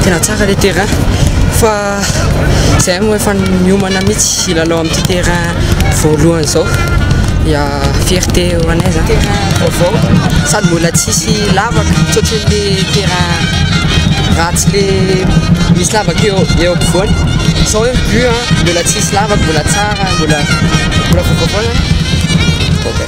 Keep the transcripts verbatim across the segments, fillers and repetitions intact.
tena tsara le terrain fa zay moa efa miomana mihitsy ilalao amin'ny terrain voalohany zao ya fierté ho anay zany terrain vaovao sady mbola tsisy lavaka tsoatran'le terrain ratsy le misy lavaka eo eo ampovoany zao hoe but mbola tsisy lavaka mbola tsara mbola mbola vaovao zany ok.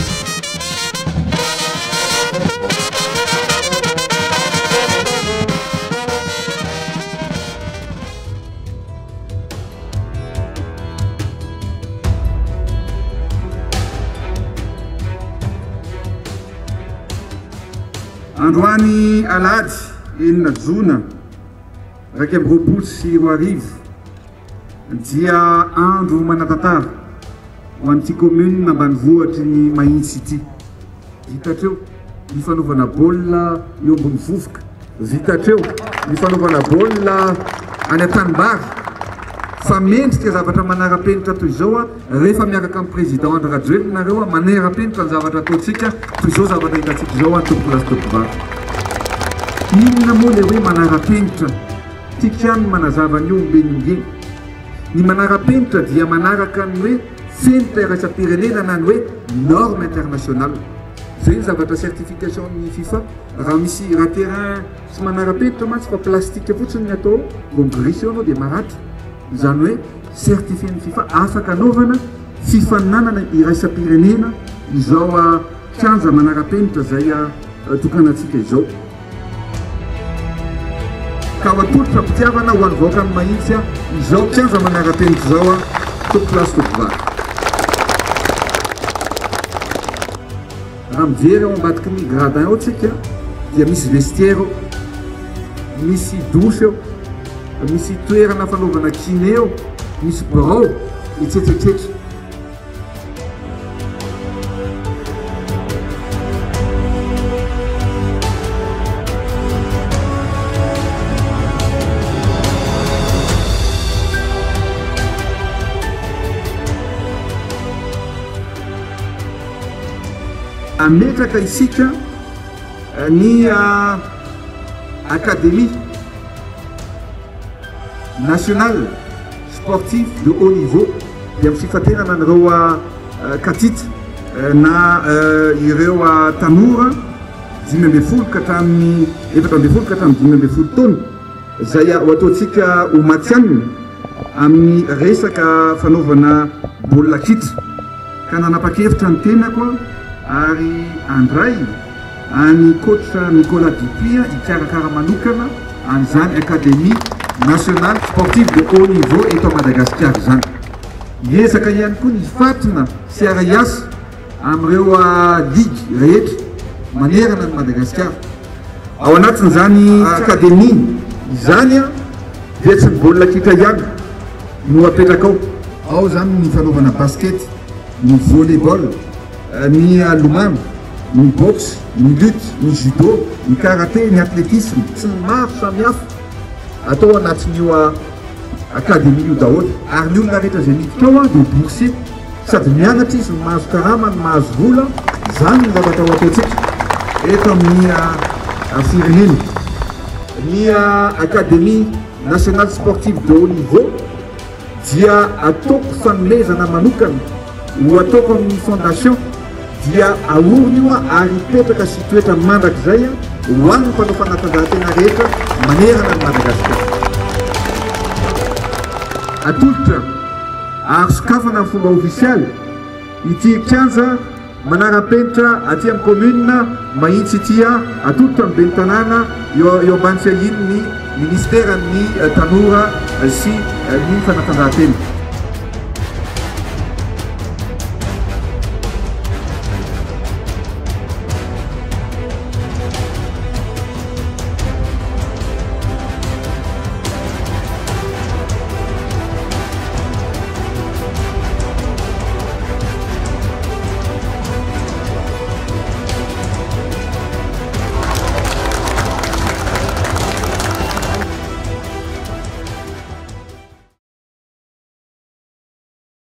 Androany alady enina jona raika amby roapolo sy roa arivo dia andro manatantara ho an'ity commune ambanivohitry ny Mahitsy ity. Vitatreo ny fanaovana baolina eo ambony vovoka, vitatreo ny fanaovana baolina any an-tanimbary fa mendrika zavatra manara-penitra toy izao rehefa miaraka amin'ny président Andry Rajoelina nareo manara-penitra ny zavatra ataontsika toy izao zavatra hitantsika izao topo plasy topo vary. Inona moa le hoe manara-penitra tika ihany manazava ny ombenimbeny. Ny manara-penitra dia manaraka ny hoe fenitra iraisam-pirenena na ny hoe norme internationale. Zay ny zavatra certification ny FIFA raha misy raha terrain sy manara-penitra mantsy fa plastika fotsiny ny atao vao migirisy eo anao dia maratra. Zany hoe certifié ny FIFA afaka anaovana fifaninanana iraisam-pirenena izao kianja manara-penitra zay tokanantsika izao. Ka ho atolotra mpitiavana ho an'ny vahoaka ny Mahitsy izao kianja manara-penitra izao topo plasy topo vary. Raha mijery ao ambadiky ny gradin ao tsika dia misy vestiaire eo, misy douche eo, misy toerana fanaovana kiné eo, misy birao etsetsetsetra. Ametraka isika ny académie nationale sportive de haut niveau dia misifaterana an'ireo katita na ireo tanora dimy amby folo ka hatramin'ny efatra amby folo ka hatramin'ny dimy amby folo taona zay ho ataontsika ho matianina amin'ny resaka fanaovana baolina kitra ka nanapa-kevitra ny tenako ary andray any coach Nicolas Dupia hikarakara manokana an'izany académie nationale sportive de haut niveau eto Madagascar zany. Hiezaka ihany koa ny fatina sy ara-iasa amin'ireo ligue rehetra manerana ny Madagascar. Ao anatin'izany académie izany dia tsy ny baolina kitra ihany no apetraka ao. Ao zany ny fanaovana basket, ny volleyball, ny lomano, ny boxe, ny lutte, ny judo, ny karaté, ny athlétisme sy ny maro samihafa atao anatin'io académie io daholo. Ary ny olona rehetra zay miditra ao dia boursier sady mianatra izy ny mahazo karama, ny mahazo vola. Zany ny zavatra ho ataontsika eto amin'ny firenena. Ny académie nationale sportive de haut niveau dia ataoko fanomezana manokana ho ataoko amin'ny fondation dia aorona io ary petraka sy toetra mandrakizay ho an'ny mpanao fanatanjahantena rehetra manerana ny Madagasikara. Atolotra ary sokafana amin'ny fomba ofisialy ity kianja manara-penitra aty amin'ny commune Mahitsy ity atolotra amin'ny ben'ny tanàna eo ambany sy ahiny ny ministère ny tanora sy ny fanatanjahantena.